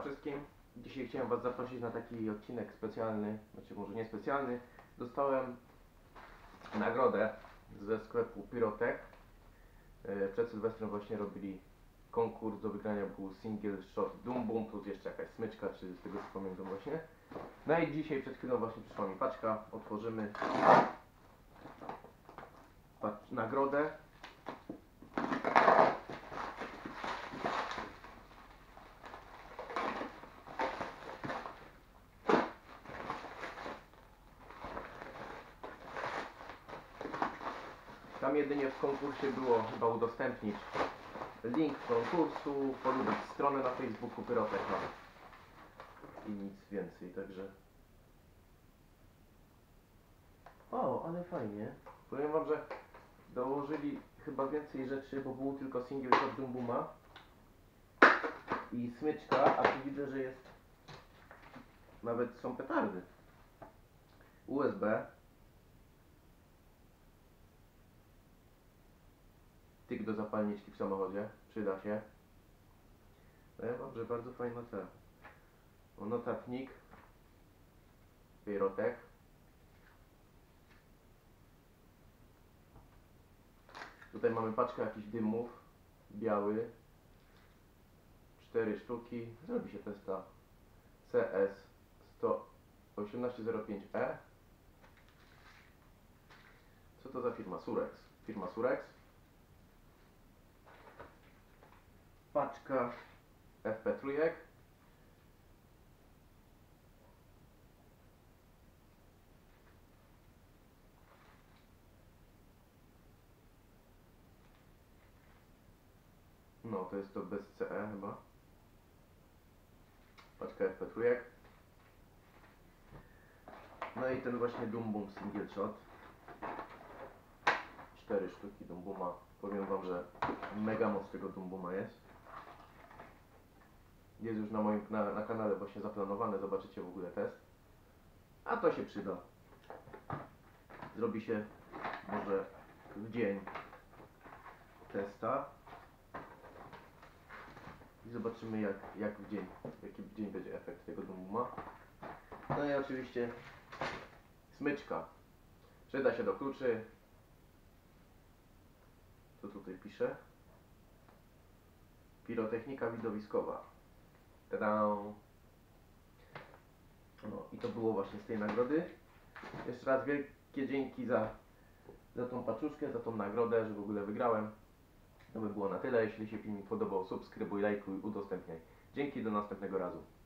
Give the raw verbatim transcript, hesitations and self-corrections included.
wszystkim. Dzisiaj chciałem Was zaprosić na taki odcinek specjalny, znaczy może nie specjalny. Dostałem nagrodę ze sklepu Pyrotech. Przed Sylwestrem właśnie robili konkurs, do wygrania był single shot Doom Boom plus jeszcze jakaś smyczka, czy z tego co pamiętam właśnie. No i dzisiaj przed chwilą właśnie przyszła mi paczka, otworzymy Patrz, nagrodę. Tam jedynie w konkursie było chyba udostępnić link konkursu, polubić stronę na Facebooku Pyrotecha i nic więcej, także... O, ale fajnie. Powiem Wam, że dołożyli chyba więcej rzeczy, bo był tylko single shot Doom Booma i smyczka, a tu widzę, że jest... Nawet są petardy. U S B. Tyk do zapalniczki w samochodzie, przyda się. Powiem Wam, że bardzo fajna ta. O, notatnik Pyrotech. Tutaj mamy paczkę jakichś dymów. Biały. Cztery sztuki. Zrobi się testa C S sto osiemnaście zero pięć E. Co to za firma? Surex. Firma Surex. Paczka F P trzy. No, to jest to bez C E chyba. Paczka F P trzy. No i ten właśnie Doom Boom single shot. Cztery sztuki Doom Booma. Powiem Wam, że mega moc tego Doom Booma jest. Jest już na moim na, na kanale właśnie zaplanowane, zobaczycie w ogóle test. A to się przyda. Zrobi się może w dzień testa. I zobaczymy jak, jak w dzień, jaki w dzień będzie efekt tego Doom Booma. No i oczywiście smyczka. Przyda się do kluczy. Co tutaj pisze? Pirotechnika widowiskowa. Tada! No i to było właśnie z tej nagrody. Jeszcze raz wielkie dzięki za, za tą paczuszkę, za tą nagrodę, że w ogóle wygrałem. To by było na tyle. Jeśli się film podobał, subskrybuj, lajkuj, udostępniaj. Dzięki, do następnego razu.